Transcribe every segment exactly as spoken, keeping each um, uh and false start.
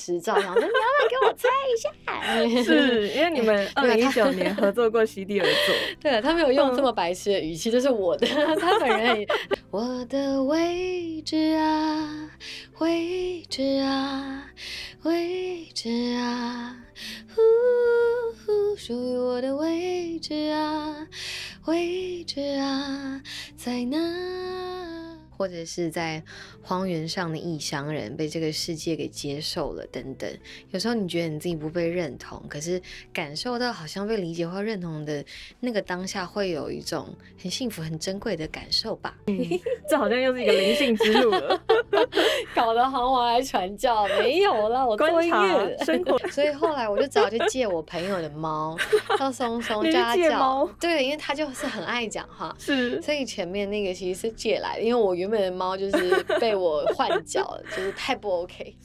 执照，想说你要不要给我猜一下？ 是因为你们二零一九年合作过席地而坐。 对，他没有用这么白痴的语气，这是我的，他本人也。我的位置啊，位置啊，位置啊，呼呼，属于我的位置啊，位置啊，在哪？或者是在荒原上的异乡人被这个世界给接受了等等。有时候你觉得你自己不被认同，可是感受到好像被理解或认同的那个当下，会有一种很幸福很珍贵的感受吧。 嗯，这好像又是一个灵性之路了。 搞得好像我来传教，没有啦，我做音乐生活。 所以后来我就只好去借我朋友的猫，叫松松，叫他叫。对，因为他就是很爱讲话， 是。 所以前面那个其实是借来的，因为我原本的猫就是被我换脚了，就是太不 OK。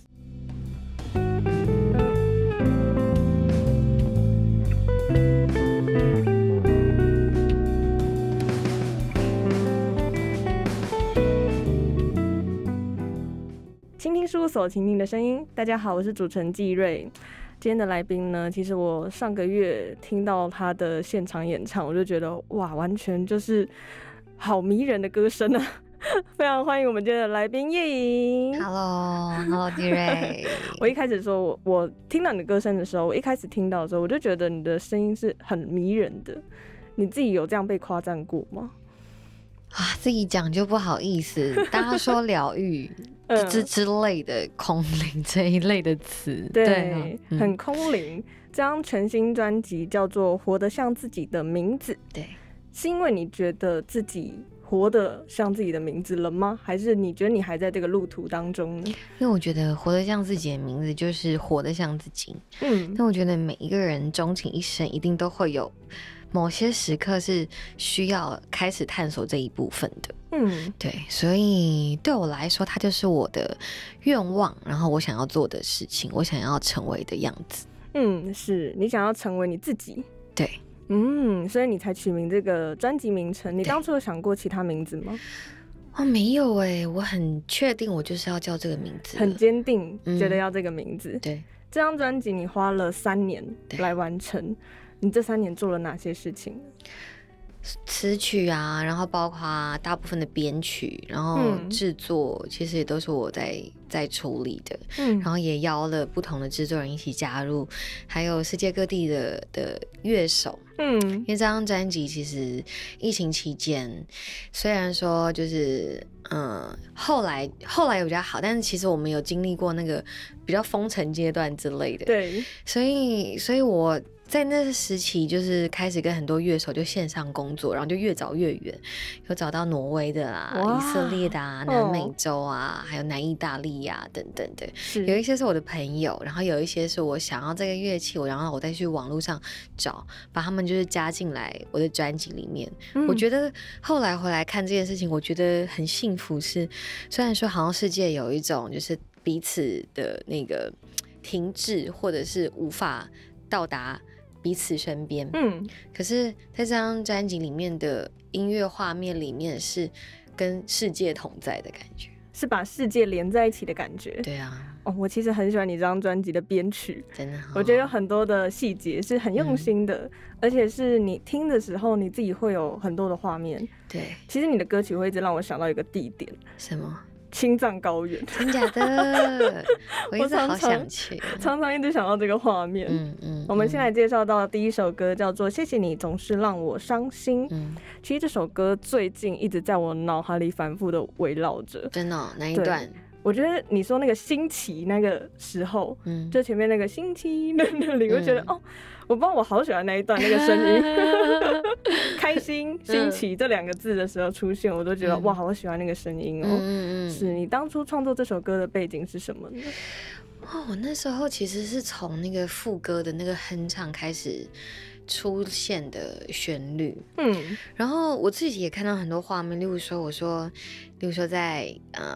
倾听事务所，倾听的声音。大家好，我是主持人纪瑞。今天的来宾呢，其实我上个月听到他的现场演唱，我就觉得哇，完全就是好迷人的歌声啊！非常欢迎我们今天的来宾叶莹。 Hello，Hello， 纪瑞。 我一开始说我我听到你的歌声的时候，我一开始听到的时候，我就觉得你的声音是很迷人的。你自己有这样被夸赞过吗？ 啊，自己讲就不好意思。大家说疗愈之之类的空灵这一类的词， 对， 对啊嗯、 很空灵。这张全新专辑叫做《活得像自己的名字》， 对， 是因为你觉得自己活得像自己的名字了吗？还是你觉得你还在这个路途当中呢？ 因为我觉得活得像自己的名字就是活得像自己。嗯，但我觉得每一个人终其一生一定都会有某些时刻是需要开始探索这一部分的。嗯，对，所以对我来说，它就是我的愿望，然后我想要做的事情，我想要成为的样子。 嗯，是你想要成为你自己。 对， 嗯，所以你才取名这个专辑名称。你当初有想过其他名字吗？ 哦，没有哎，我很确定我就是要叫这个名字， 很坚定，觉得要这个名字。 嗯、对， 这张专辑你花了三年来完成，你这三年做了哪些事情？ 词曲啊，然后包括大部分的编曲，然后制作，其实也都是我在在处理的。嗯，然后也邀了不同的制作人一起加入，还有世界各地的的乐手。嗯，因为这张专辑其实疫情期间，虽然说就是嗯，后来后来有比较好，但是其实我们有经历过那个比较封城阶段之类的。 对， 所以所以我在那时期就是开始跟很多乐手就线上工作，然后就越找越远，有找到挪威的啊、以色列的啊、南美洲啊、哦、还有南意大利啊等等的。有一些是我的朋友，然后有一些是我想要这个乐器，我然后我再去网络上找，把他们就是加进来我的专辑里面。嗯、我觉得后来回来看这件事情，我觉得很幸福是，虽然说好像世界有一种就是彼此的那个停滞，或者是无法到达彼此身边，嗯，可是在这张专辑里面的音乐画面里面是跟世界同在的感觉， 是把世界连在一起的感觉。 对啊， 哦，我其实很喜欢你这张专辑的编曲， 真的、哦， 我觉得有很多的细节是很用心的、嗯，而且是你听的时候你自己会有很多的画面。 对， 其实你的歌曲会一直让我想到一个地点， 什么？ 青藏高原。 真假的？我一直好想去， 常常一直想到这个画面。嗯嗯。我们先来介绍到的第一首歌叫做《谢谢你总是让我伤心》。嗯，其实这首歌最近一直在我脑海里反复的围绕着。 真的、哦？哪一段？ 我觉得你说那个星期那个时候，嗯，就前面那个星期那那里，我觉得、嗯、哦，我不知道我好喜欢那一段那个声音，开心星期这两个字的时候出现，我都觉得、嗯、哇，好喜欢那个声音哦。嗯嗯，是你当初创作这首歌的背景是什么呢？ 哦，我那时候其实是从那个副歌的那个哼唱开始出现的旋律，嗯，然后我自己也看到很多画面，例如说，我说，例如说在呃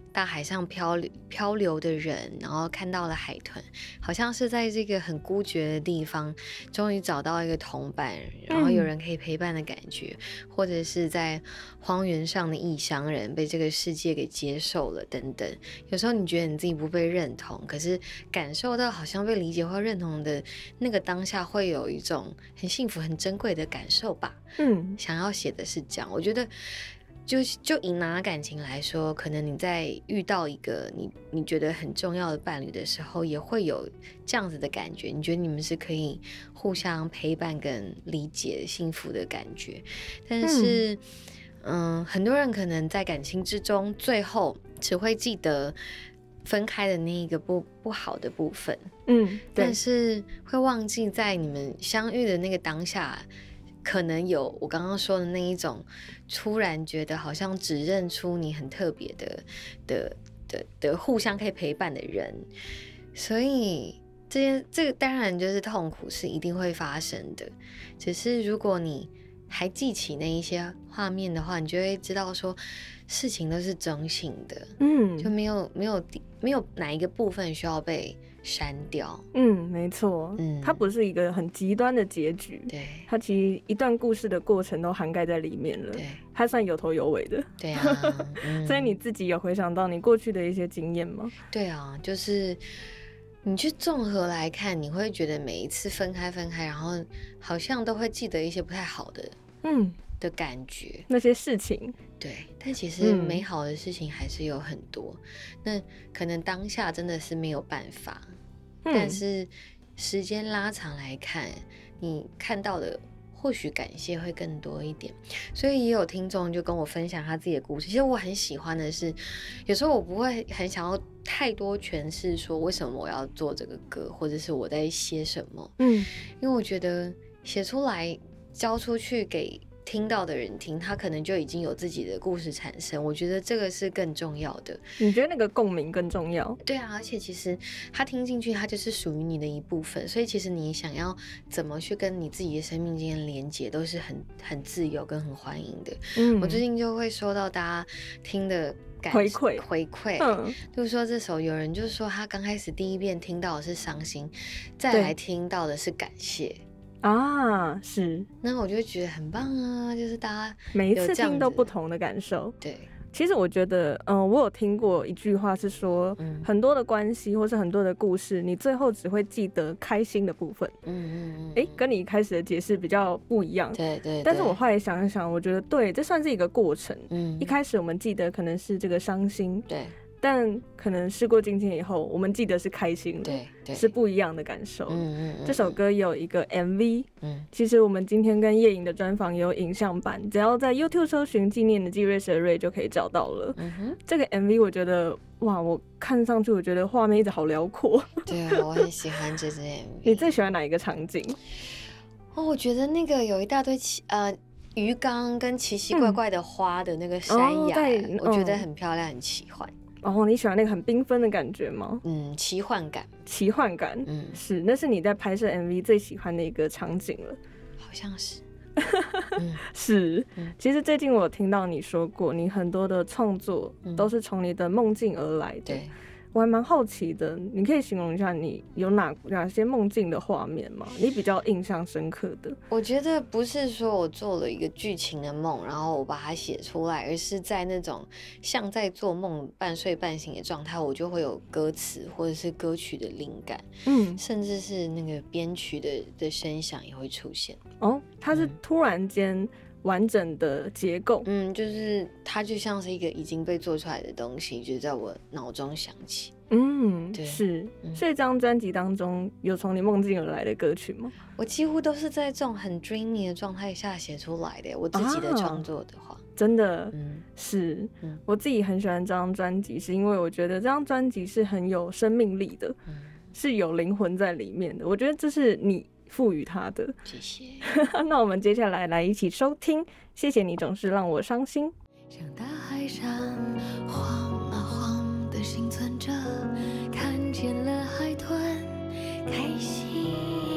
大海上漂流漂流的人，然后看到了海豚，好像是在这个很孤绝的地方终于找到一个同伴，然后有人可以陪伴的感觉、嗯、或者是在荒原上的异乡人被这个世界给接受了等等。有时候你觉得你自己不被认同，可是感受到好像被理解或认同的那个当下，会有一种很幸福很珍贵的感受吧。嗯，想要写的是这样。我觉得就就以拿感情来说，可能你在遇到一个你你觉得很重要的伴侣的时候，也会有这样子的感觉。你觉得你们是可以互相陪伴跟理解幸福的感觉。但是嗯, 嗯，很多人可能在感情之中最后只会记得分开的那一个不不好的部分，嗯，但是会忘记在你们相遇的那个当下，可能有我刚刚说的那一种突然觉得好像指认出你很特别的的的的互相可以陪伴的人。所以这件这个当然就是痛苦是一定会发生的，只是如果你还记起那一些画面的话，你就会知道说事情都是中性的，嗯，就没有没有没有哪一个部分需要被删掉。嗯， 没错，嗯，它不是一个很极端的结局， 对， 它其实一段故事的过程都涵盖在里面了， 对， 它算有头有尾的， 对啊。 嗯、所以你自己有回想到你过去的一些经验吗？ 对啊，就是你去综合来看，你会觉得每一次分开分开，然后好像都会记得一些不太好的嗯的感觉， 那些事情， 对，但其实美好的事情还是有很多、嗯、那可能当下真的是没有办法、嗯、但是时间拉长来看，你看到的或许感谢会更多一点。所以也有听众就跟我分享他自己的故事，其实我很喜欢的是，有时候我不会很想要太多诠释说为什么我要做这个歌，或者是我在写什么，嗯，因为我觉得写出来交出去给听到的人听，他可能就已经有自己的故事产生，我觉得这个是更重要的。 你觉得那个共鸣更重要？ 对啊，而且其实他听进去，他就是属于你的一部分，所以其实你想要怎么去跟你自己的生命经验连接，都是很很自由跟很欢迎的。嗯，我最近就会收到大家听的感回馈回馈，嗯，就是说这首有人就是说他刚开始第一遍听到的是伤心，再来听到的是感谢啊，是， 那我就觉得很棒啊，就是大家每一次听都不同的感受。 对， 其实我觉得，嗯、呃，我有听过一句话是说，嗯、很多的关系或是很多的故事，你最后只会记得开心的部分。嗯嗯嗯，哎、欸，跟你一开始的解释比较不一样。 对 对, 对。 但是我后来想一想，我觉得对，这算是一个过程。嗯，一开始我们记得可能是这个伤心。 对。 但可能事过境迁以后，我们记得是开心的， 对对， 是不一样的感受。嗯嗯嗯，这首歌有一个 M V， 嗯， 其实我们今天跟叶颖的专访也有影像版，只要在 YouTube 搜寻纪念的季瑞蛇瑞就可以找到了。嗯哼，这个 M V 我觉得哇，我看上去我觉得画面一直好辽阔。 对啊，我很喜欢这支 M V。 你最喜欢哪一个场景？ 哦，我觉得那个有一大堆呃。鱼缸跟奇奇怪怪的花的那个山崖、嗯哦、我觉得很漂亮、嗯、很奇幻。 哦，你喜欢那个很缤纷的感觉吗？ 嗯，奇幻感， 奇幻感，嗯，是，那是你在拍摄 M V 最喜欢的一个场景了， 好像是， 嗯、是、嗯。其实最近我有听到你说过，你很多的创作都是从你的梦境而来的。对。我还蛮好奇的，你可以形容一下你有哪哪些梦境的画面吗？你比较印象深刻的？ 我觉得不是说我做了一个剧情的梦，然后我把它写出来，而是在那种像在做梦半睡半醒的状态，我就会有歌词或者是歌曲的灵感，嗯，甚至是那个编曲的的声响也会出现。 哦，它是突然间完整的结构， 嗯，就是它就像是一个已经被做出来的东西，就在我脑中响起。 嗯，是。 嗯、 所以这张专辑当中有从你梦境而来的歌曲吗？ 我几乎都是在这种很 dreamy 的状态下写出来的。我自己的创作的话， 啊、真的，嗯，是、嗯。我自己很喜欢这张专辑，是因为我觉得这张专辑是很有生命力的，嗯、是有灵魂在里面的。我觉得这是你赋予它的。 谢谢。 那我们接下来来一起收听，谢谢你总是让我伤心。 像大海上晃啊晃的幸存者，看见了海豚开心。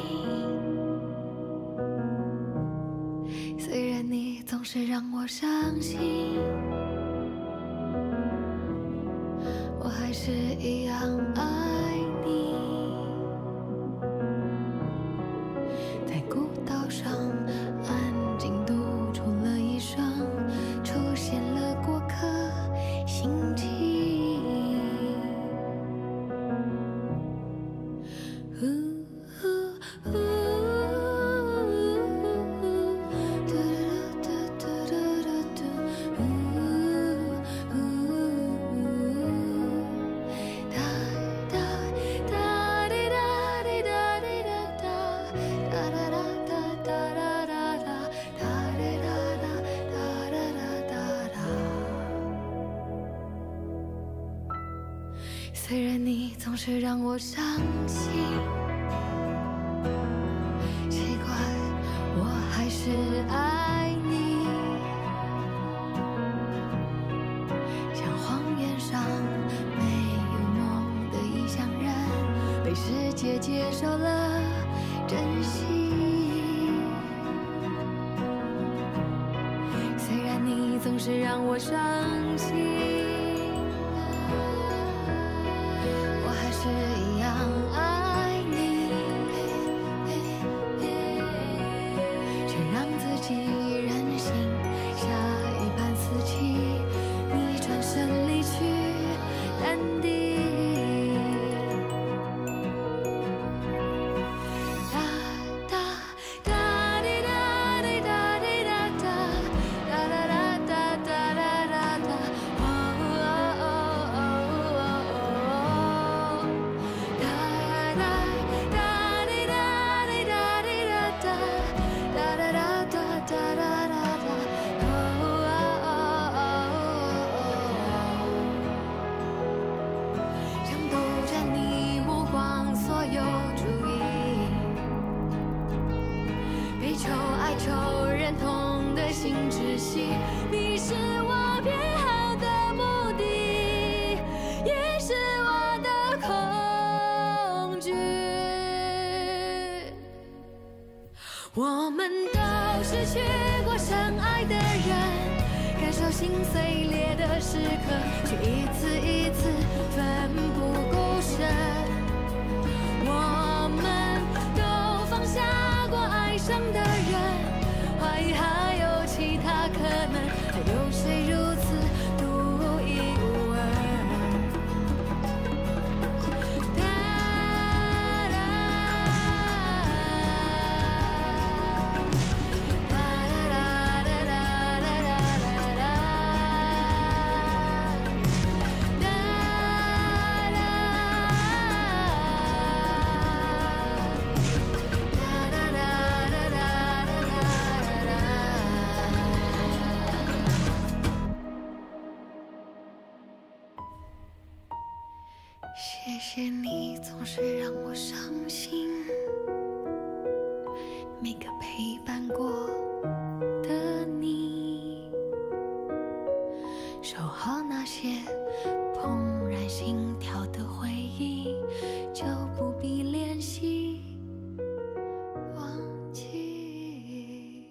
虽然你总是让我伤心， 一样爱你，在孤岛上安静独处了一生，出现了过客心情。虽然你总是让我伤心，奇怪，我还是爱你。像荒原上没有梦的异乡人，被世界接受了珍惜。虽然你总是让我伤心，是一样爱你，却让自己任性，下一盘死棋，你转身离去，淡定。你是我偏好的目的，也是我的恐惧。我们都失去过深爱的人，感受心碎裂的时刻，却一次一次奋不顾身。我们都放下过爱上的人，怀疑还有其他可能，还有谁如此独一无二？谢谢你总是让我伤心，每个陪伴过的你，守好那些怦然心跳的回忆，就不必联系忘记。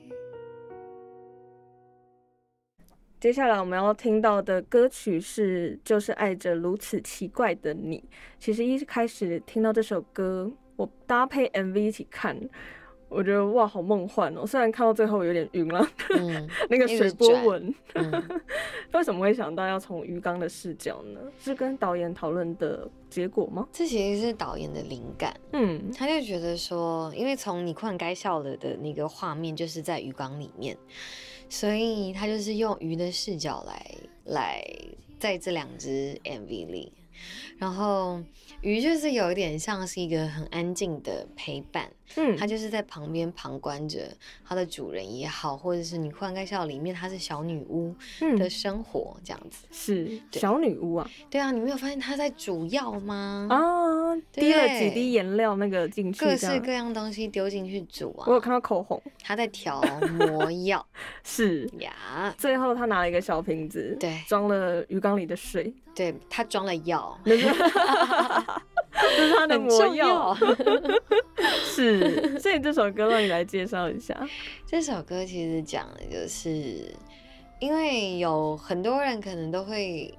接下来我们要听到的歌曲是就是爱着如此奇怪的你。其实一开始听到这首歌，我搭配 M V 一起看，我觉得哇好梦幻哦，虽然看到最后有点晕了、嗯、那个水波纹、嗯、为什么会想到要从鱼缸的视角呢？是跟导演讨论的结果吗？ 这其实是导演的灵感，嗯，他就觉得说因为从你困该笑了的那个画面就是在鱼缸里面，所以他就是用鱼的视角来来在这两支 M V 里，然后鱼就是有一点像是一个很安静的陪伴，嗯，它就是在旁边旁观着它的主人也好，或者是你忽然该笑里面它是小女巫的生活这样子、 嗯、是小女巫啊， 对啊，你没有发现她在煮药吗？ 啊，滴了几滴颜料那个进去， 各式各样东西丢进去煮啊。 我有看到口红， 她在调魔药是呀，最后她拿了一个小瓶子，对，装了鱼缸里的水， 对，她装了药。 这是他的魔药，是，所以这首歌让你来介绍一下。 这首歌其实讲的就是，因为有很多人可能都会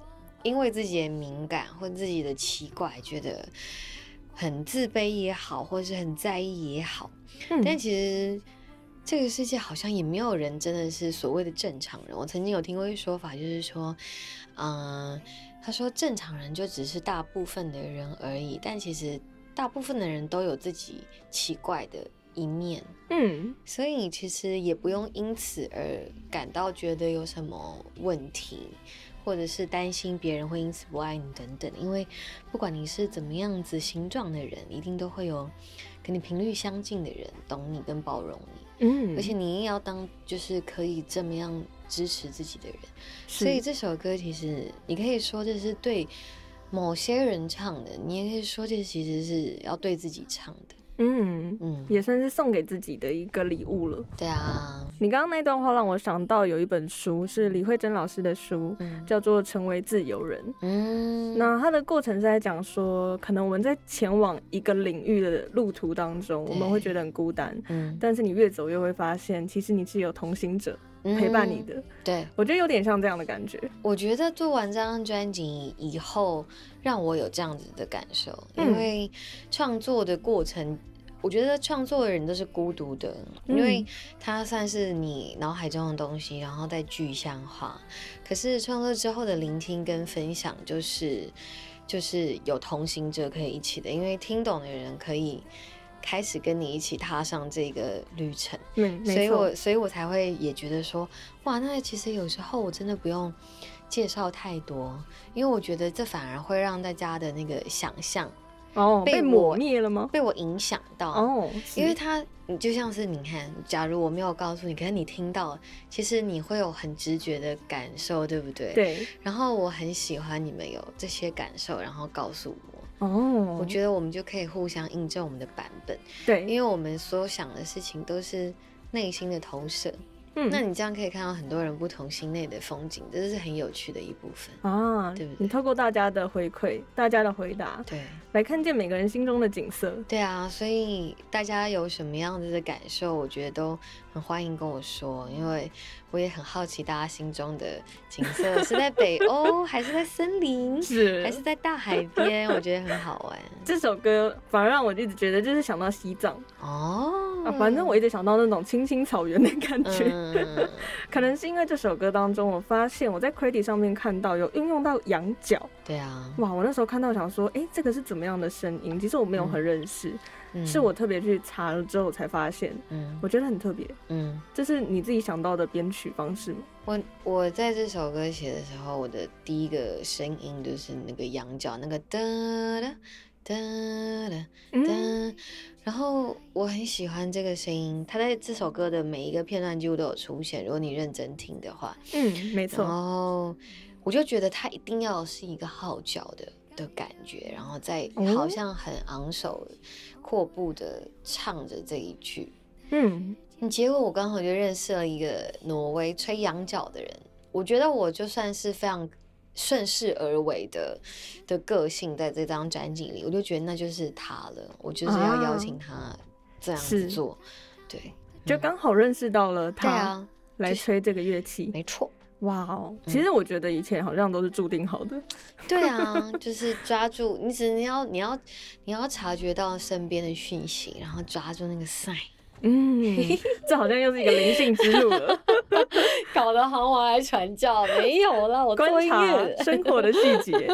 因为自己的敏感或自己的奇怪，觉得很自卑也好，或是很在意也好，嗯、但其实这个世界好像也没有人真的是所谓的正常人。我曾经有听过一说法，就是说，嗯、呃，他说正常人就只是大部分的人而已，但其实大部分的人都有自己奇怪的一面，嗯，所以其实也不用因此而感到觉得有什么问题，或者是担心别人会因此不爱你等等，因为不管你是怎么样子形状的人，一定都会有跟你频率相近的人懂你跟包容你，嗯，而且你也要当就是可以这么样支持自己的人，所以这首歌其实你可以说这是对某些人唱的，你也可以说这其实是要对自己唱的。 嗯嗯，也算是送给自己的一个礼物了。 对啊， 你刚刚那段话让我想到有一本书是李慧珍老师的书，嗯、叫做《成为自由人》。嗯，那它的过程是在讲说，可能我们在前往一个领域的路途当中，我们会觉得很孤单，嗯，但是你越走越会发现，其实你是有同行者陪伴你的。嗯、对，我觉得有点像这样的感觉。 我觉得做完这张专辑以后，让我有这样子的感受，因为创作的过程。我觉得创作的人都是孤独的，因为它算是你脑海中的东西，然后再具象化。可是创作之后的聆听跟分享，就是就是有同行者可以一起的，因为听懂的人可以开始跟你一起踏上这个旅程。嗯，所以我所以我才会也觉得说，哇，那其实有时候我真的不用介绍太多，因为我觉得这反而会让大家的那个想象。 哦，被抹灭了吗？ 被我影响到哦，因为他，你就像是你看，假如我没有告诉你，可是你听到，其实你会有很直觉的感受，对不对？ 对。 然后我很喜欢你们有这些感受，然后告诉我。哦。我觉得我们就可以互相印证我们的版本。 对。 因为我们所想的事情都是内心的投射。嗯，那你这样可以看到很多人不同心内的风景，这是很有趣的一部分啊，对不对？ 你透过大家的回馈、大家的回答， 对， 来看见每个人心中的景色。 对啊，所以大家有什么样子的感受，我觉得都很欢迎跟我说，因为我也很好奇大家心中的景色是在北欧，还是在森林， 是还是在大海边，我觉得很好玩。 这首歌反而让我一直觉得就是想到西藏哦、啊，反正我一直想到那种青青草原的感觉。嗯嗯，可能是因为这首歌当中，我发现我在 Credit 上面看到有运用到羊角。 对啊， 哇！我那时候看到想说，哎、欸，这个是怎么样的声音？其实我没有很认识，嗯、是我特别去查了之后才发现，嗯，我觉得很特别。嗯，这是你自己想到的编曲方式吗？ 我我在这首歌写的时候，我的第一个声音就是那个羊角，那个哒哒哒哒哒。嗯，然后我很喜欢这个声音，它在这首歌的每一个片段几乎都有出现。如果你认真听的话， 嗯，没错。 然后我就觉得它一定要是一个号角的的感觉，然后再好像很昂首阔步的唱着这一句。嗯，结果我刚好就认识了一个挪威吹羊角的人，我觉得我就算是非常顺势而为的的个性，在这张专辑里，我就觉得那就是他了，我就是要邀请他这样子做，啊、对， 就刚好认识到了他，啊，来吹这个乐器， 没错。 哇哦，其实我觉得以前好像都是注定好的。 对啊，就是抓住你，只要你要你要察觉到身边的讯息，然后抓住那个 sign。 嗯，这好像又是一个灵性之路了， 搞得好像我来传教，没有啦，我观察生活的细节。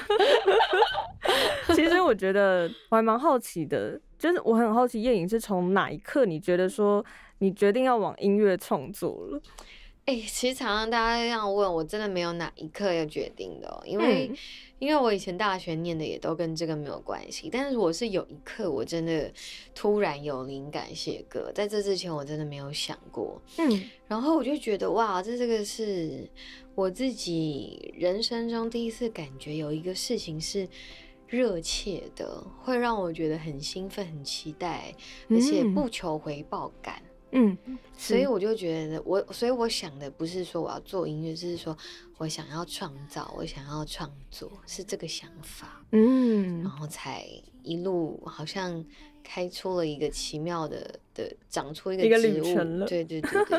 其实我觉得我还蛮好奇的，就是我很好奇叶颖是从哪一刻你觉得说你决定要往音乐创作了？ 哎、欸，其实常常大家这样问我，真的没有哪一刻要决定的、喔，因为、嗯、因为我以前大学念的也都跟这个没有关系，但是我是有一刻我真的突然有灵感写歌，在这之前我真的没有想过，嗯，然后我就觉得哇，这这个是我自己人生中第一次感觉有一个事情是热切的，会让我觉得很兴奋、很期待，而且不求回报感。嗯，所以我就觉得我，所以我想的不是说我要做音乐，就是说我想要创造，我想要创作，是这个想法。嗯，然后才一路好像开出了一个奇妙的的长出一个植物， 一个旅程了。 对对对对对。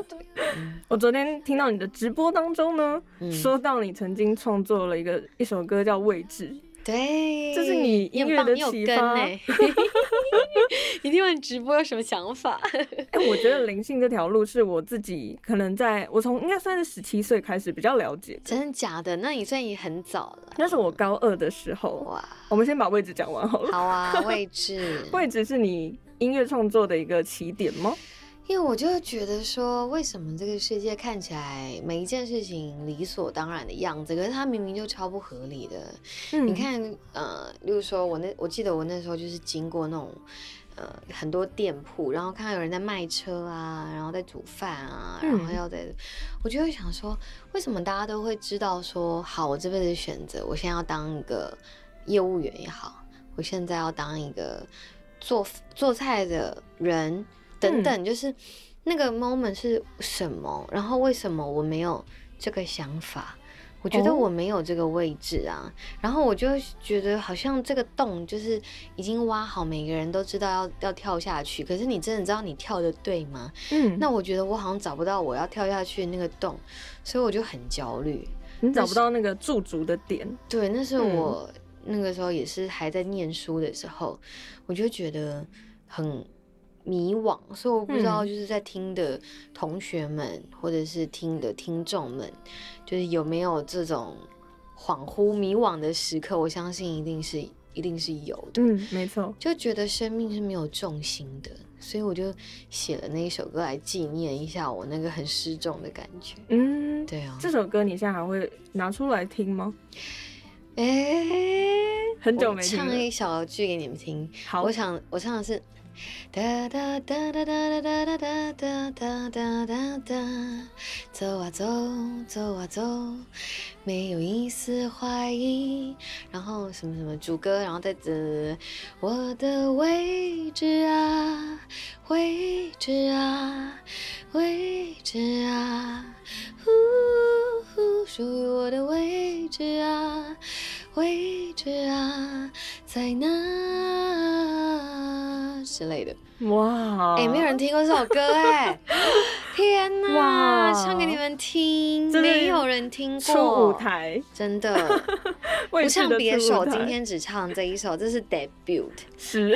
嗯、 我昨天听到你的直播当中呢，嗯、说到你曾经创作了一个一首歌叫《位置》。 对， 这是你音乐的启发。 你、欸、你听完直播有什么想法？ 哎、欸，我觉得灵性这条路是我自己可能在我从应该算是十七岁开始比较了解的。 真的假的？那你算也很早了。 那是我高二的时候。哇，我们先把位置讲完好了。 好啊，位置。 位置是你音乐创作的一个起点吗？ 因为我就觉得说，为什么这个世界看起来每一件事情理所当然的样子，可是它明明就超不合理的。嗯、你看，呃，例如说我那我记得我那时候就是经过那种呃很多店铺，然后看到有人在卖车啊，然后在煮饭啊，然后要在，嗯、我就会想说，为什么大家都会知道说，好，我这辈子选择，我现在要当一个业务员也好，我现在要当一个做做菜的人。等等，就是那个 moment 是什么？然后为什么我没有这个想法？我觉得我没有这个位置啊。Oh. 然后我就觉得好像这个洞就是已经挖好，每个人都知道要要跳下去。可是你真的知道你跳的对吗？嗯。那我觉得我好像找不到我要跳下去的那个洞，所以我就很焦虑。 你找不到那个驻足的点。 对，那是我那个时候也是还在念书的时候，我就觉得很迷惘，所以我不知道就是在听的同学们、嗯、或者是听的听众们，就是有没有这种恍惚迷惘的时刻。我相信一定是一定是有的。 嗯，没错。 就觉得生命是没有重心的，所以我就写了那一首歌来纪念一下我那个很失重的感觉。嗯，对啊。 这首歌你现在还会拿出来听吗？ 哎、欸， 很久没听了。 我唱一小句给你们听。 好， 我想我唱的是。哒哒哒哒哒哒哒哒哒哒哒哒哒，走啊走，走啊走，没有一丝怀疑。然后什么什么主歌，然后再这我的位置啊，位置啊，位置啊，呼呼，属于我的位置啊，位置啊，在哪？之类的。 哇， 哎、欸，没有人听过这首歌哎、欸！天哪，唱给你们听，没有人听过。 出舞台， 真的。不唱别首，今天只唱这一首，这是 debut。 是。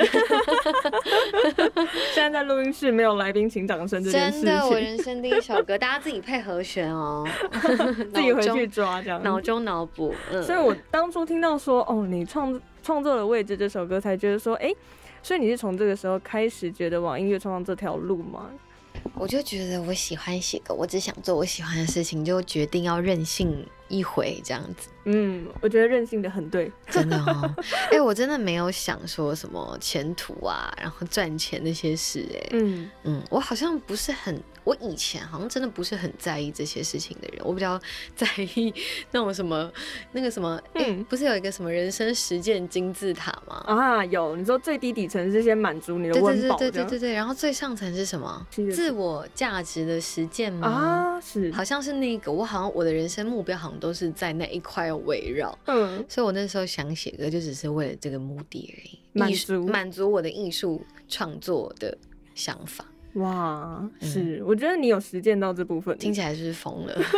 现在在录音室没有来宾，请掌声这件事情。 真的，我人生第一首歌，大家自己配和弦哦， 自己回去抓这样， 脑中脑补。嗯， 所以我当初听到说，哦，你创创作的《位置》这首歌，才觉得说，哎、欸。所以你是从这个时候开始觉得往音乐创作这条路吗？ 我就觉得我喜欢写歌，我只想做我喜欢的事情，就决定要任性一回这样子。 嗯，我觉得任性的很对， 真的哦。哎、欸，我真的没有想说什么前途啊，然后赚钱那些事、欸。哎，嗯嗯，我好像不是很，我以前好像真的不是很在意这些事情的人，我比较在意那种什么那个什么，哎、欸，嗯、不是有一个什么人生实践金字塔吗？ 啊，有。你说最低底层是先满足你的温饱， 对对对对对对，然后最上层是什么？自我价值的实践吗？ 啊，是， 好像是那个。我好像我的人生目标好像都是在那一块围绕。嗯，所以我那时候想写歌，就只是为了这个目的而已， 满足满足我的艺术创作的想法。 哇，是，嗯、我觉得你有实践到这部分， 听起来是疯了。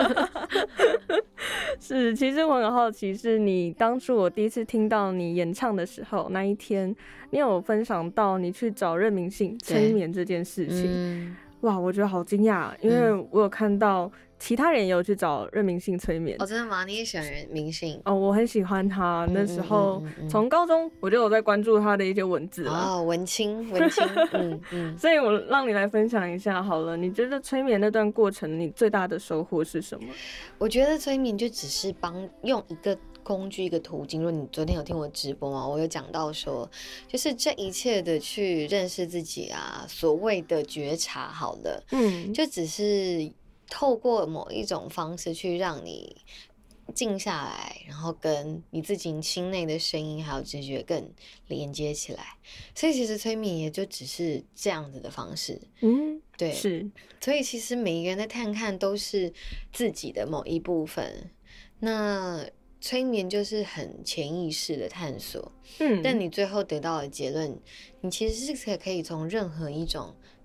是，其实我很好奇，是你当初我第一次听到你演唱的时候，那一天你有分享到你去找任明信催眠这件事情。嗯、哇，我觉得好惊讶，因为我有看到其他人也有去找任明信催眠。 哦，真的吗？你也喜欢任明信？ 哦，我很喜欢他。那时候从高中我就有在关注他的一些文字了。 哦，文青，文青。嗯嗯。 所以我让你来分享一下好了，你觉得催眠那段过程你最大的收获是什么？ 我觉得催眠就只是帮用一个工具一个途径。如果你昨天有听我直播吗？我有讲到说，就是这一切的去认识自己啊，所谓的觉察，好了，嗯，就只是透过某一种方式去让你静下来，然后跟你自己心内的声音还有直觉更连接起来。所以其实催眠也就只是这样子的方式。嗯，对， 是。 所以其实每一个人的探看都是自己的某一部分。那催眠就是很潜意识的探索，嗯，但你最后得到的结论，你其实是可以从任何一种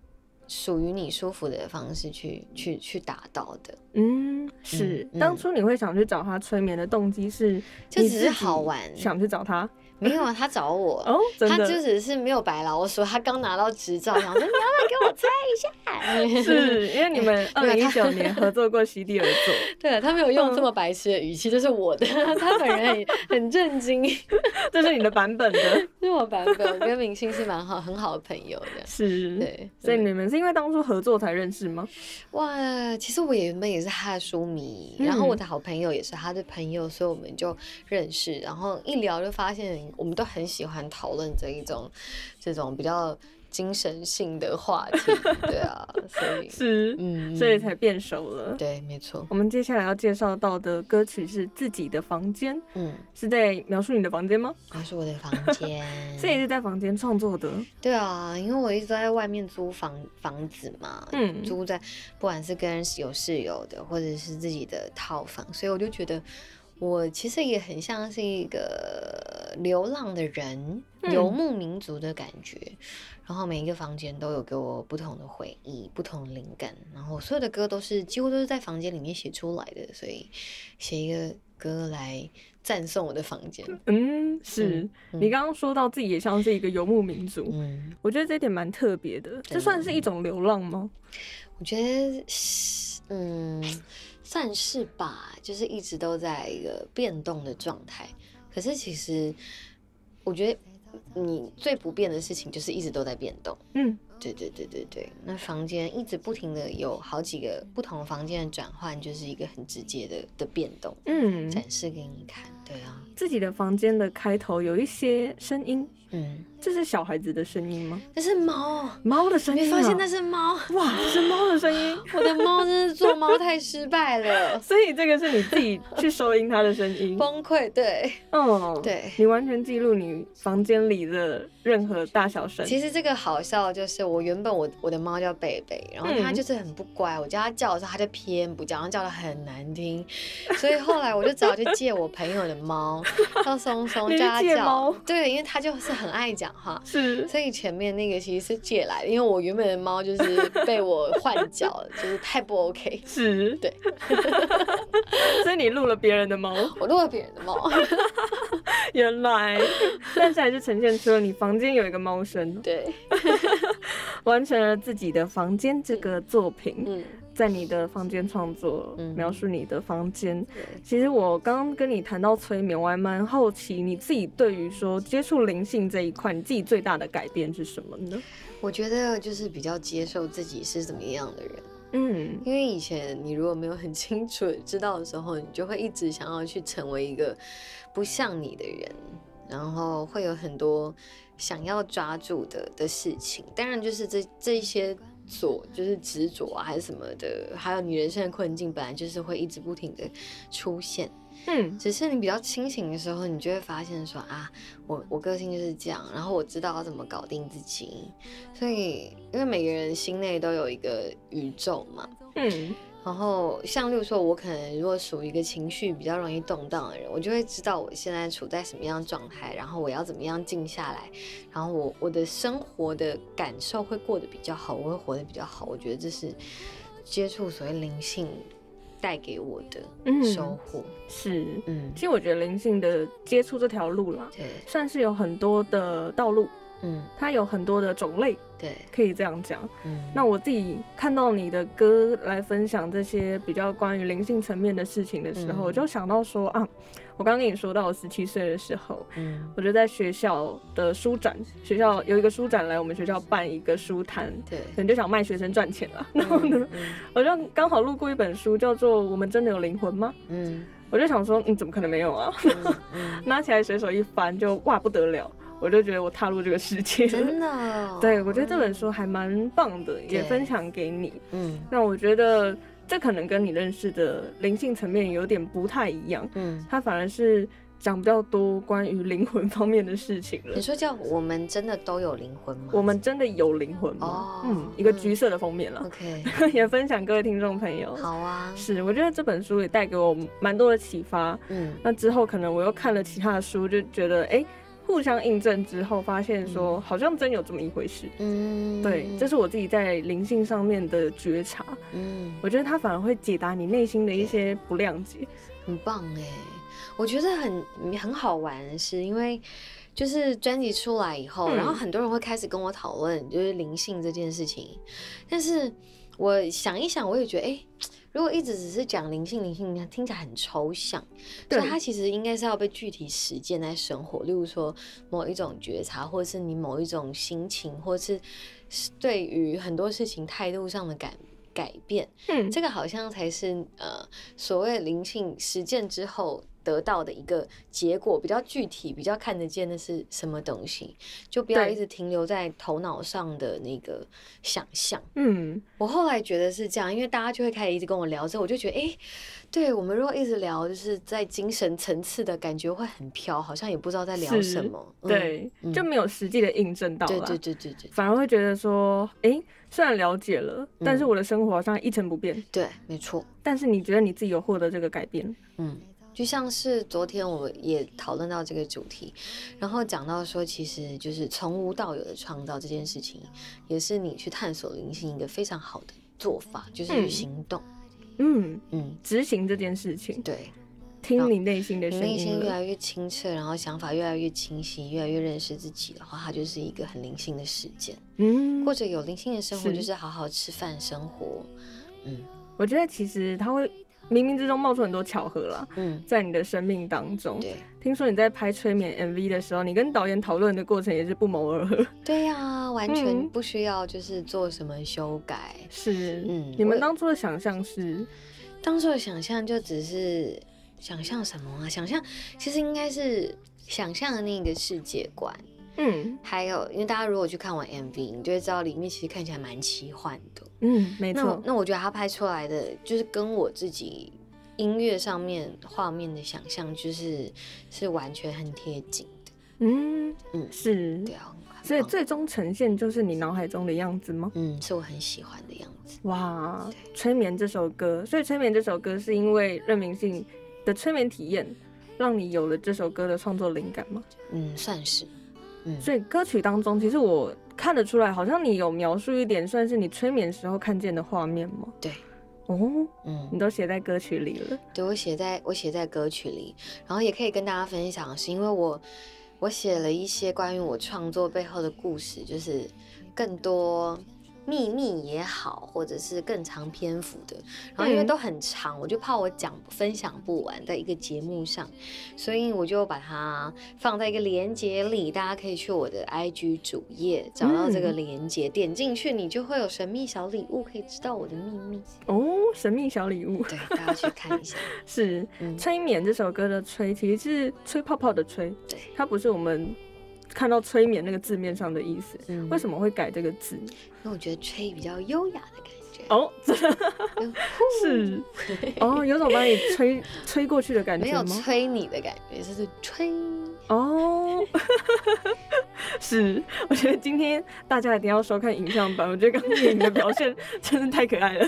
属于你舒服的方式去去去达到的。 嗯，是。嗯、当初你会想去找他催眠的动机是， 就只是好玩， 想去找他。 没有啊，他找我， 哦， 他就只是没有白老鼠，他刚拿到执照，想说你要不要给我猜一下？ 是因为你们二零一九年合作过席地而坐， 对，他没有用这么白痴的语气，这是我的，他本人很很震惊， 这是你的版本的， 是我版本，我跟明星是蛮好很好的朋友的， 是， 对， 所以你们是因为当初合作才认识吗？ 哇，其实我原本也是他的书迷，然后我的好朋友也是他的朋友，所以我们就认识，然后一聊就发现。我们都很喜欢讨论这一种这种比较精神性的话题，对啊，所以是，嗯，所以才变熟了。 对，没错。 我们接下来要介绍到的歌曲是《自己的房间》，嗯，是在描述你的房间吗？ 描述我的房间， 这也是在房间创作的。 对啊，因为我一直都在外面租房房子嘛，嗯，租在不管是跟有室友的，或者是自己的套房，所以我就觉得。我其实也很像是一个流浪的人，游牧民族的感觉。嗯、然后每一个房间都有给我不同的回忆、不同的灵感。然后所有的歌都是几乎都是在房间里面写出来的，所以写一个歌来赞颂我的房间。 嗯，是、嗯、你刚刚说到自己也像是一个游牧民族，嗯，我觉得这点蛮特别的。这算是一种流浪吗？ 我觉得，嗯。算是吧，就是一直都在一个变动的状态。可是其实，我觉得你最不变的事情就是一直都在变动。嗯，对对对对对。那房间一直不停的有好几个不同房间的转换，就是一个很直接的的变动。嗯，展示给你看。对啊， 自己的房间的开头有一些声音。嗯，这是小孩子的声音吗？ 那是猫， 猫的声音、啊。 你发现那是猫？ 哇，是猫的声音！ 我的猫真是做猫太失败了， 所以这个是你自己去收音它的声音， 崩溃。对， 嗯， 对， 你完全记录你房间里的任何大小声。 其实这个好笑，就是我原本我我的猫叫贝贝，然后它就是很不乖，我叫它叫的时候它就偏不叫，它叫的很难听，所以后来我就只好去借我朋友的猫，叫松松，叫它叫。对，因为它就是。很爱讲话， 是， 所以前面那个其实是借来的，因为我原本的猫就是被我换脚了，就是太不 OK。 是， 对。 所以你录了别人的猫， 我录了别人的猫。 原来，但是还是呈现出了你房间有一个猫声。 对。 完成了自己的房间这个作品。嗯。在你的房间创作，嗯、描述你的房间。其实我刚刚跟你谈到催眠，我还蛮好奇你自己对于说接触灵性这一块，你自己最大的改变是什么呢？ 我觉得就是比较接受自己是怎么样的人。嗯，因为以前你如果没有很清楚知道的时候，你就会一直想要去成为一个不像你的人，然后会有很多想要抓住的的事情。当然，就是这这一些。所就是执着啊，还是什么的，还有你人生的困境，本来就是会一直不停的出现。嗯，只是你比较清醒的时候，你就会发现说啊，我我个性就是这样，然后我知道要怎么搞定自己。所以，因为每个人心内都有一个宇宙嘛。嗯。然后像例如说我可能如果属于一个情绪比较容易动荡的人，我就会知道我现在处在什么样的状态，然后我要怎么样静下来，然后我我的生活的感受会过得比较好，我会活得比较好。我觉得这是接触所谓灵性带给我的收获。嗯、 是，嗯，其实我觉得灵性的接触这条路啦，对，算是有很多的道路。嗯，它有很多的种类， 对， 可以这样讲。嗯，那我自己看到你的歌来分享这些比较关于灵性层面的事情的时候，嗯、我就想到说啊，我刚刚跟你说到我十七岁的时候，嗯，我就在学校的书展，学校有一个书展来我们学校办一个书摊， 对， 可能就想卖学生赚钱了。然后呢，嗯、我就刚好路过一本书，叫做《我们真的有灵魂吗》？嗯，我就想说，嗯，怎么可能没有啊？嗯嗯、拿起来随手一翻，就哇不得了。我就觉得我踏入这个世界， 真的、哦， 对，我觉得这本书还蛮棒的，也分享给你。嗯，那我觉得这可能跟你认识的灵性层面有点不太一样。嗯，它反而是讲比较多关于灵魂方面的事情了。 你说叫我们真的都有灵魂吗？ 我们真的有灵魂吗？哦，嗯，一个橘色的封面了。 OK， 也分享各位听众朋友。 好啊， 是，我觉得这本书也带给我蛮多的启发。嗯，那之后可能我又看了其他的书，就觉得哎。欸或互相印证之后，发现说好像真有这么一回事。 嗯， 对，这是我自己在灵性上面的觉察。嗯，我觉得它反而会解答你内心的一些不谅解。 很棒哎，我觉得很很好玩，是因为就是专辑出来以后，嗯、然后很多人会开始跟我讨论就是灵性这件事情，但是我想一想，我也觉得哎。欸如果一直只是讲灵性，灵性听起来很抽象，所以它其实应该是要被具体实践在生活。例如说某一种觉察，或者是你某一种心情，或者是对于很多事情态度上的改改变，嗯，这个好像才是呃所谓灵性实践之后得到的一个结果，比较具体，比较看得见的是什么东西，就不要一直停留在头脑上的那个想象。嗯，我后来觉得是这样，因为大家就会开始一直跟我聊之后，我就觉得，哎、欸，对我们如果一直聊，就是在精神层次的感觉会很飘，好像也不知道在聊什么。 嗯、对、嗯，就没有实际的印证到啦。 对对对对对， 反而会觉得说，哎、欸，虽然了解了，但是我的生活好像一成不变。 对，没错。 但是你觉得你自己有获得这个改变？ 嗯。就像是昨天我也讨论到这个主题，然后讲到说，其实就是从无到有的创造这件事情，也是你去探索灵性一个非常好的做法，就是去行动， 嗯嗯，执行这件事情， 对， 听你内心的声音， 内心越来越清澈，然后想法越来越清晰，越来越认识自己的话，它就是一个很灵性的实践。嗯，或者有灵性的生活，就是好好吃饭生活。嗯， 我觉得其实它会。冥冥之中冒出很多巧合啦，嗯，在你的生命当中。 对， 听说你在拍催眠 M V 的时候，你跟导演讨论的过程也是不谋而合。 对呀、啊，完全不需要就是做什么修改。 嗯、是，嗯，你们当初的想象是？ 当初的想象就只是想象什么啊？想象其实应该是想象的那个世界观。嗯，还有，因为大家如果去看完 M V， 你就会知道里面其实看起来蛮奇幻的。 嗯，没错。 那, 那我觉得他拍出来的就是跟我自己音乐上面画面的想象，就是是完全很贴近的。嗯嗯，是。 对啊， 所以最终呈现就是你脑海中的样子吗？ 嗯，是我很喜欢的样子。 哇，催眠这首歌，所以催眠这首歌是因为任明信的催眠体验，让你有了这首歌的创作灵感吗？ 嗯，算是。嗯， 所以歌曲当中，其实我看得出来，好像你有描述一点，算是你催眠时候看见的画面吗？ 对， 哦，嗯，你都写在歌曲里了。 对，我写在我写在歌曲里，然后也可以跟大家分享，是因为我我写了一些关于我创作背后的故事，就是更多秘密也好，或者是更长篇幅的，然后因为都很长，我就怕我讲分享不完在一个节目上，所以我就把它放在一个连结里，大家可以去我的 I G 主页找到这个连结，嗯、点进去你就会有神秘小礼物，可以知道我的秘密哦。神秘小礼物， 对，大家去看一下。 是、嗯、催眠这首歌的催，其实是吹泡泡的吹， 对， 它不是我们看到催眠那个字面上的意思。嗯、为什么会改这个字？ 因为我觉得吹比较优雅的感觉哦，是哦，有种把你吹吹过去的感觉吗？ 没有吹你的感觉，就是吹哦。是，我觉得今天大家一定要收看影像版，我觉得刚刚你的表现真的太可爱了。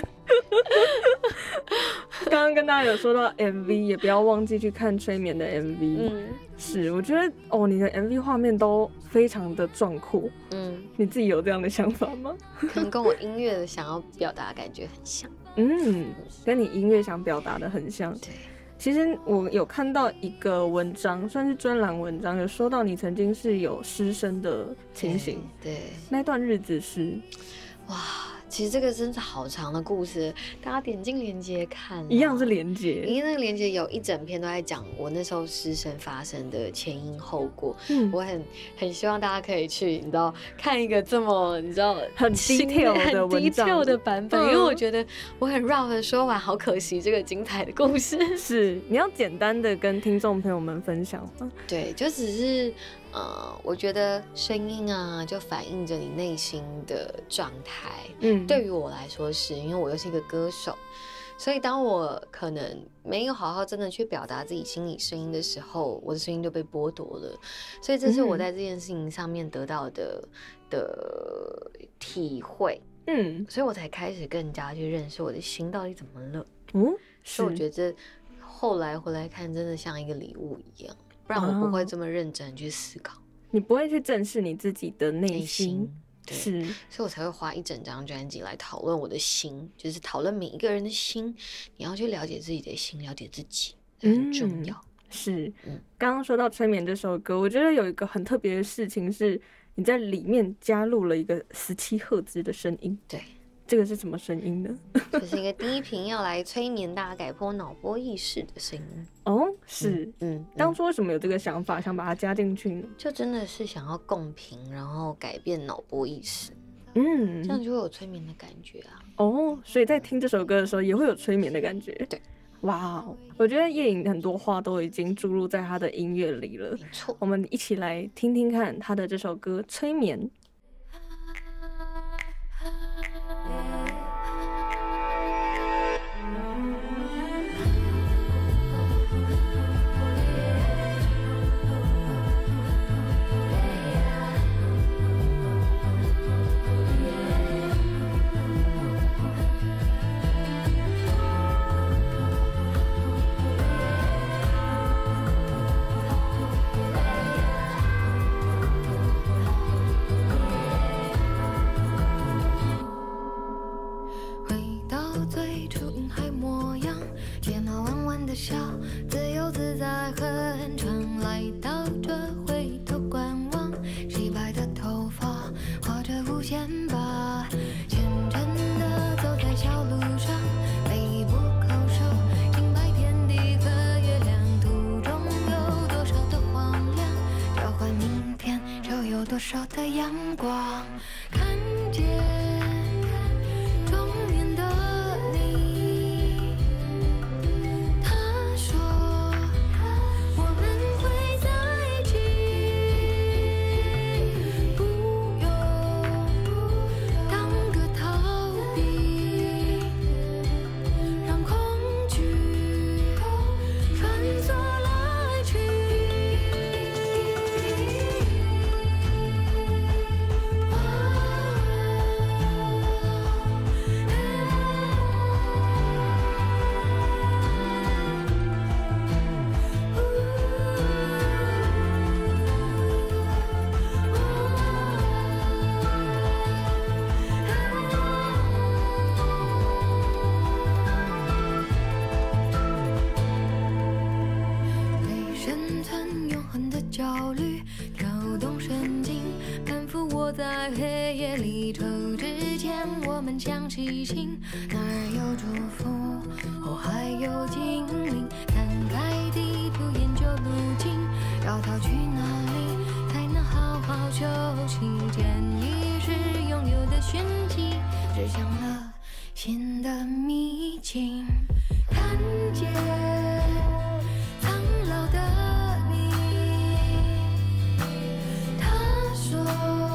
刚刚跟大家有说到 M V， 也不要忘记去看催眠的 M V。嗯，是，我觉得哦，你的 M V 画面都非常的壮阔。嗯，你自己有这样的想法吗？ 可能跟我音乐的想要表达的感觉很像。 嗯，跟你音乐想表达的很像。 对。 其实我有看到一个文章，算是专栏文章，有说到你曾经是有失声的情形。 对，对那段日子是， 哇，其实这个真是好长的故事，大家点进连结看， 一样是连结， 因为那个连结有一整篇都在讲我那时候失声发生的前因后果。嗯，我很很希望大家可以去，你知道，看一个这么你知道很 detail 的文章、 很 detail 的版本，嗯、因为我觉得我很 raw 的说完，好可惜这个精彩的故事。 是，你要简单的跟听众朋友们分享吗？ 对，就只是。呃，我觉得声音啊，就反映着你内心的状态。嗯，对于我来说是，因为我又是一个歌手，所以当我可能没有好好真的去表达自己心里声音的时候，我的声音就被剥夺了。所以这是我在这件事情上面得到的、嗯、的体会。嗯，所以我才开始更加去认识我的心到底怎么了。嗯，所以我觉得这后来回来看，真的像一个礼物一样。不然我不会这么认真去思考。 你不会去正视你自己的内心。 内心是， 所以我才会花一整张专辑来讨论我的心，就是讨论每一个人的心。你要去了解自己的心，了解自己很重要。嗯、 是，刚刚说到催眠这首歌，我觉得有一个很特别的事情是，你在里面加入了一个十七赫兹的声音。 对， 这个是什么声音呢？ 这是一个低频要来催眠大家改破脑波意识的声音。 哦，是， 嗯，嗯当初为什么有这个想法，想把它加进去呢？ 就真的是想要共频，然后改变脑波意识， 嗯， 这样就会有催眠的感觉啊。 哦，所以在听这首歌的时候也会有催眠的感觉。 对， 哇，我觉得叶颖很多话都已经注入在他的音乐里了。 没错， 我们一起来听听看他的这首歌《催眠》。 笑，自由自在很长，来到这回头观望，洗白的头发画着无限吧，虔诚的走在小路上，每一步口手，敬拜天地和月亮，途中有多少的荒凉，交换明天就有多少的阳光，看见在黑夜里抽之前，我们将齐心。哪儿有祝福，哦，还有精灵。摊开地图，研究路径，要逃去哪里才能好好休息？见已是拥有的玄机，指向了新的秘境。看见苍老的你，他说。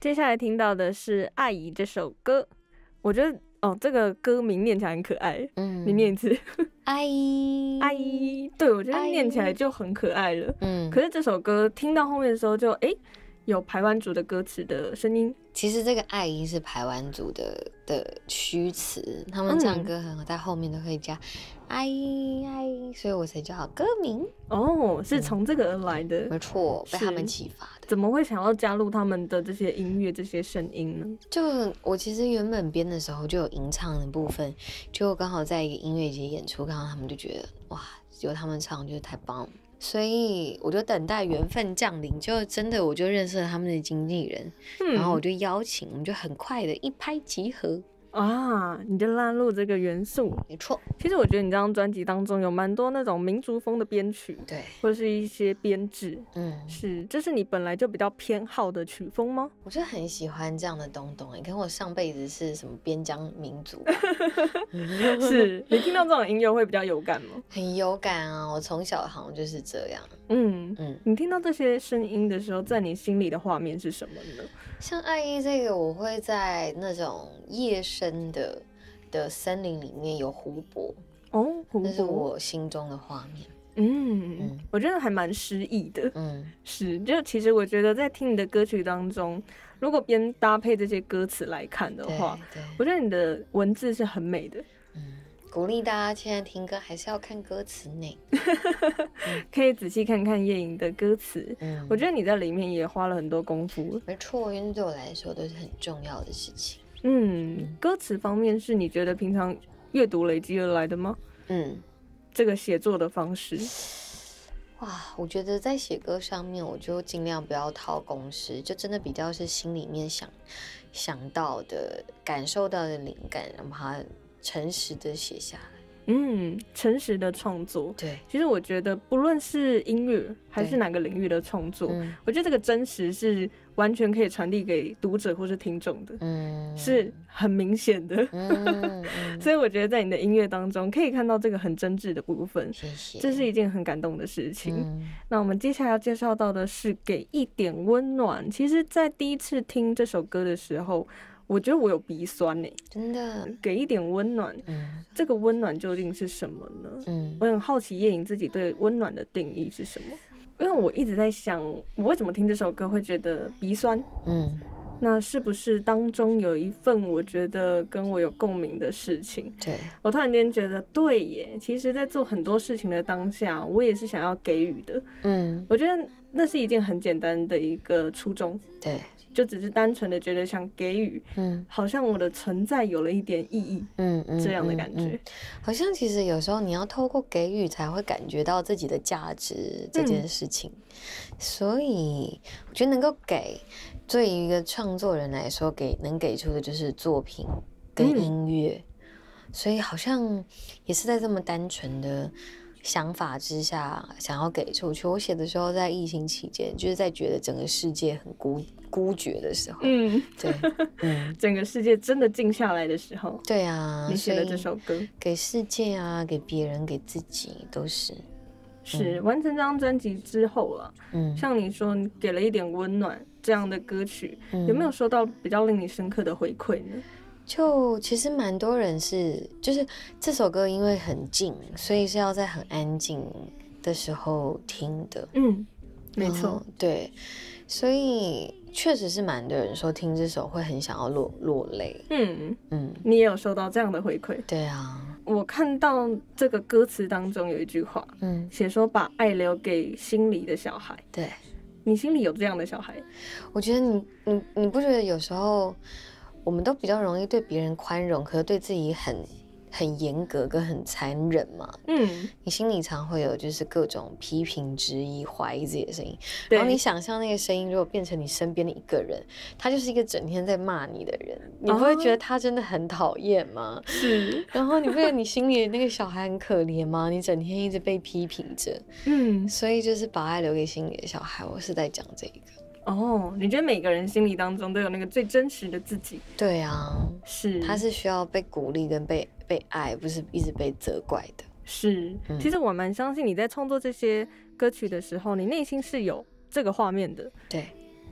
接下来听到的是《爱姨》这首歌，我觉得哦，这个歌名念起来很可爱。嗯，你念一次。 爱姨， 爱姨，对，我觉得念起来就很可爱了。嗯，可是这首歌听到后面的时候就，就、欸、哎，有排湾族的歌词的声音。 其实这个爱姨是排湾族的的虚词，他们唱歌很好，在后面都会加爱姨爱姨，所以我才叫歌名。 哦，是从这个而来的。 嗯、没错，被他们启发的。 怎么会想要加入他们的这些音乐、这些声音呢？ 就我其实原本编的时候就有吟唱的部分，就刚好在一个音乐节演出，刚好他们就觉得哇，有他们唱就是太棒了。所以我就等待缘分降临，就真的我就认识了他们的经纪人，嗯、然后我就邀请，我们就很快的一拍即合啊！你就纳入这个元素， 没错。 其实我觉得你这张专辑当中有蛮多那种民族风的编曲， 对， 或者是一些编制，嗯，是，这是你本来就比较偏好的曲风吗？ 我就很喜欢这样的东东，你看我上辈子是什么边疆民族、啊， 是你听到这种音乐会比较有感吗？ 很有感啊！我从小好像就是这样。 嗯嗯，你听到这些声音的时候，在你心里的画面是什么呢？ 像爱姨这个，我会在那种夜深的的森林里面有湖泊哦，湖泊，那是我心中的画面。 嗯嗯，我觉得还蛮诗意的。嗯，是，就其实我觉得在听你的歌曲当中，如果边搭配这些歌词来看的话，对对，我觉得你的文字是很美的。 嗯，鼓励大家现在听歌还是要看歌词呢， 可以仔细看看夜影的歌词。嗯，我觉得你在里面也花了很多功夫。 没错，因为对我来说都是很重要的事情。 嗯，嗯，歌词方面是你觉得平常阅读累积而来的吗？嗯，这个写作的方式。 哇，我觉得在写歌上面，我就尽量不要套公式，就真的比较是心里面想想到的、感受到的灵感，让它诚实的写下来。 嗯，诚实的创作。 对， 其实我觉得不论是音乐还是哪个领域的创作，嗯，我觉得这个真实是完全可以传递给读者或是听众的，嗯，是很明显的。嗯嗯，所以我觉得在你的音乐当中可以看到这个很真挚的部分。 谢谢， 这是一件很感动的事情。嗯，那我们接下来要介绍到的是《给一点温暖》。其实，在第一次听这首歌的时候，我觉得我有鼻酸呢、欸，真的。给一点温暖，嗯，这个温暖究竟是什么呢？嗯，我很好奇叶颖自己对温暖的定义是什么？因为我一直在想，我为什么听这首歌会觉得鼻酸？嗯，那是不是当中有一份我觉得跟我有共鸣的事情？ 对， 我突然间觉得，对耶，其实在做很多事情的当下，我也是想要给予的。嗯，我觉得那是一件很简单的一个初衷。 对。 就只是单纯的觉得想给予，嗯，好像我的存在有了一点意义，嗯嗯，这样的感觉、嗯嗯嗯。 好像其实有时候你要透过给予才会感觉到自己的价值这件事情，嗯、所以我觉得能够给，对于一个创作人来说，给能给出的就是作品跟音乐，嗯、所以好像也是在这么单纯的想法之下想要给出去。我写的时候在疫情期间，就是在觉得整个世界很孤孤绝的时候，嗯，对， 嗯，整个世界真的静下来的时候， 对啊， 你写的这首歌， 给世界啊，给别人，给自己，都是是、嗯、完成这张专辑之后啊，嗯，像你说你给了一点温暖这样的歌曲、嗯，有没有收到比较令你深刻的回馈呢？ 就其实蛮多人是，就是这首歌因为很静，所以是要在很安静的时候听的。 嗯，没错， 对，所以确实是蛮多人说听这首会很想要落落泪。 嗯嗯，你也有收到这样的回馈？ 对啊， 我看到这个歌词当中有一句话，嗯，写说把爱留给心里的小孩。 对， 你心里有这样的小孩？ 我觉得你你你不觉得有时候？我们都比较容易对别人宽容，可是对自己很很严格跟很残忍嘛。嗯，你心里常会有就是各种批评、质疑、怀疑自己的声音。然后你想象那个声音如果变成你身边的一个人，他就是一个整天在骂你的人，你不会觉得他真的很讨厌吗？是、哦。然后你不觉得你心里的那个小孩很可怜吗？你整天一直被批评着。嗯，所以就是把爱留给心里的小孩，我是在讲这个。 哦，你觉得每个人心里当中都有那个最真实的自己？ 对啊， 是， 他是需要被鼓励跟被被爱，不是一直被责怪的。 是、嗯，其实我蛮相信你在创作这些歌曲的时候，你内心是有这个画面的。 对，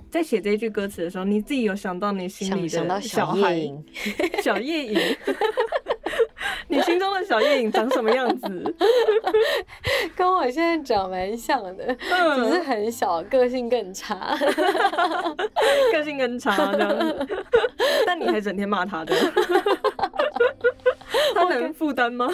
在写这句歌词的时候，你自己有想到你心里的小孩小夜影你心中的小夜影长什么样子？ 跟我现在长蛮像的，嗯、只是很小，个性更差， 个性更差这样。但你还整天骂他的，他能负担吗？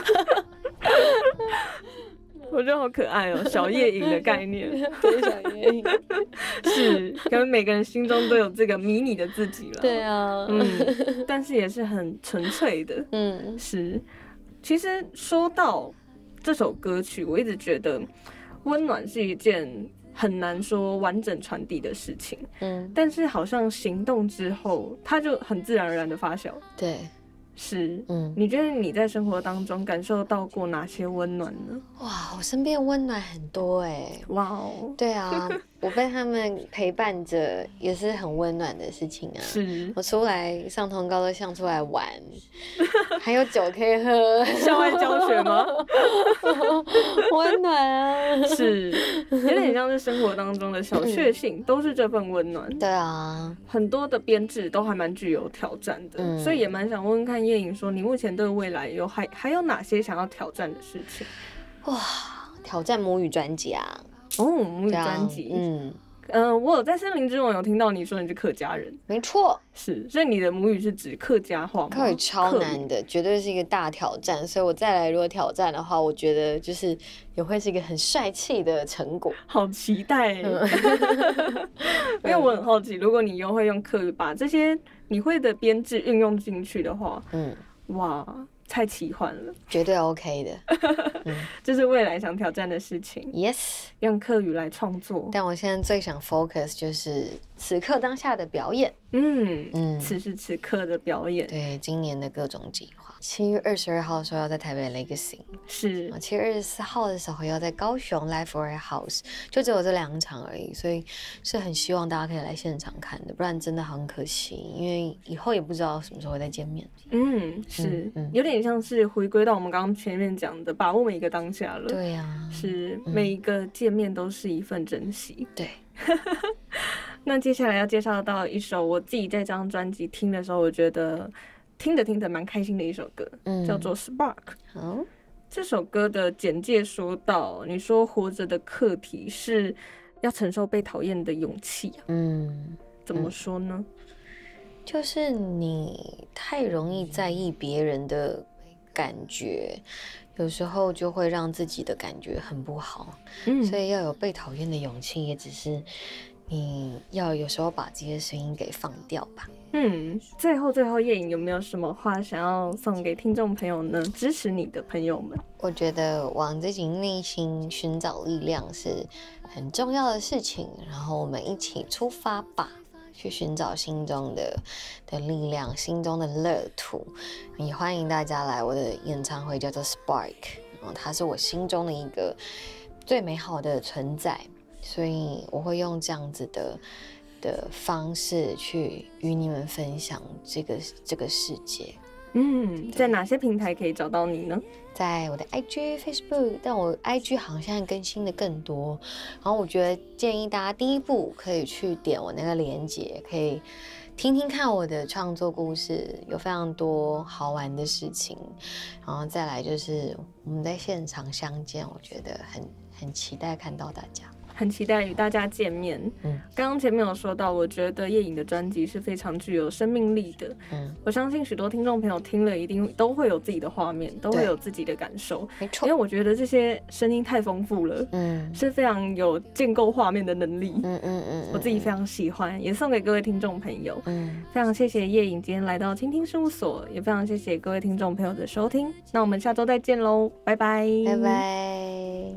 我觉得好可爱哦、喔，小夜影的概念， 对，小夜影是，可能每个人心中都有这个迷你的自己了。 对啊， 嗯，但是也是很纯粹的。嗯，是。其实说到这首歌曲，我一直觉得温暖是一件很难说完整传递的事情。嗯，但是好像行动之后，它就很自然而然的发酵。 对。 是，嗯，你觉得你在生活当中感受到过哪些温暖呢？ 哇，我身边温暖很多哎、欸， 哇哦， 对啊，我被他们陪伴着也是很温暖的事情啊。 是， 我出来上通告都像出来玩，还有酒可以喝， 校外教学吗？ 温暖啊， 是，有点像是生活当中的小确幸，都是这份温暖。 对啊， 很多的编制都还蛮具有挑战的，嗯、所以也蛮想问问看叶颖说，你目前对未来有还还有哪些想要挑战的事情？ 哇，挑战母语专辑啊！ 哦，母语专辑，嗯。嗯、呃，我有在森林之王有听到你说你是客家人， 没错， 是，所以你的母语是指客家话吗？ 客语超难的，绝对是一个大挑战。所以我再来如果挑战的话，我觉得就是也会是一个很帅气的成果。 好期待、欸，嗯、因为我很好奇，如果你又会用客语把这些你会的编制运用进去的话，嗯，哇。太奇幻了， 绝对 OK 的， 嗯、这是未来想挑战的事情。 Yes， 用客语来创作。 但我现在最想 focus 就是此刻当下的表演。 嗯嗯，此时此刻的表演。 对，今年的各种计划。七月二十二号的时候要在台北 Legacy， 是。 七月二十四号的时候要在高雄 Live Warehouse， 就只有这两场而已，所以是很希望大家可以来现场看的，不然真的很可惜，因为以后也不知道什么时候会再见面。 嗯，是，嗯嗯、有点像是回归到我们刚刚前面讲的，把握每一个当下了。 对呀、啊， 是、嗯、每一个见面都是一份珍惜。 对。 那接下来要介绍到一首我自己在这张专辑听的时候，我觉得听着听着蛮开心的一首歌，嗯、叫做 Spark。哦，这首歌的简介说到，你说活着的课题是要承受被讨厌的勇气、啊。嗯，怎么说呢？ 就是你太容易在意别人的感觉，有时候就会让自己的感觉很不好。嗯，所以要有被讨厌的勇气，也只是你要有时候把这些声音给放掉吧。 嗯，最后最后叶颖有没有什么话想要送给听众朋友呢？支持你的朋友们， 我觉得往自己内心寻找力量是很重要的事情，然后我们一起出发吧。去寻找心中的的力量，心中的乐土。也欢迎大家来我的演唱会，叫做 Spark， 然后它是我心中的一个最美好的存在，所以我会用这样子的的方式去与你们分享这个这个世界。 嗯，在哪些平台可以找到你呢？ 在我的 I G、Facebook， 但我 I G 好像现在更新的更多。然后我觉得建议大家第一步可以去点我那个连结，可以听听看我的创作故事，有非常多好玩的事情。然后再来就是我们在现场相见，我觉得很很期待看到大家。 很期待与大家见面。嗯，刚刚前面有说到，我觉得叶颖的专辑是非常具有生命力的。嗯，我相信许多听众朋友听了一定都会有自己的画面，都会有自己的感受。 没错， 因为我觉得这些声音太丰富了，嗯，是非常有建构画面的能力。嗯嗯嗯，我自己非常喜欢，也送给各位听众朋友。嗯，非常谢谢叶颖今天来到倾听事务所，也非常谢谢各位听众朋友的收听。那我们下周再见喽，拜拜， 拜拜。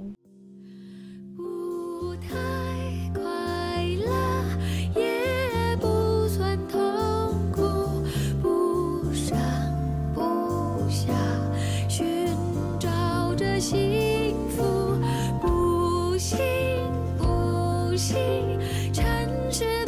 幸福不行不行，城市